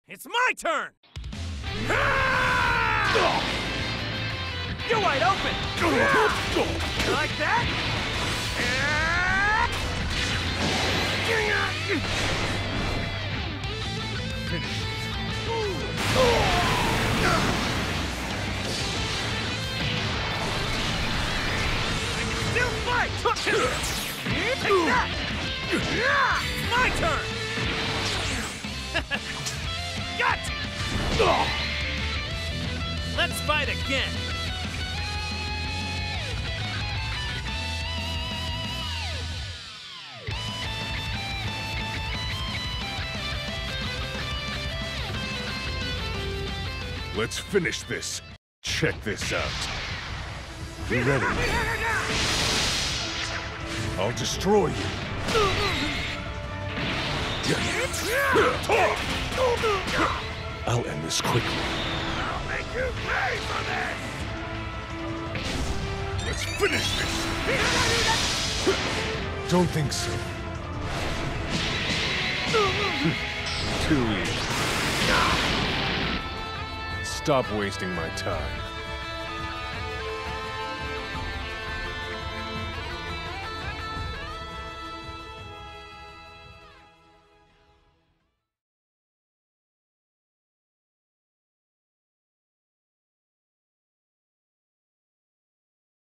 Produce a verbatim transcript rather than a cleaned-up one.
It's my turn! You're wide open! Like that? Finish it. Still fight! Take that! It's my turn! Got you! Let's fight again! Let's finish this. Check this out. You ready? I'll destroy you. I'll end this quickly. I'll make you pay for this! Let's finish this! Don't think so. Too easy. Stop wasting my time.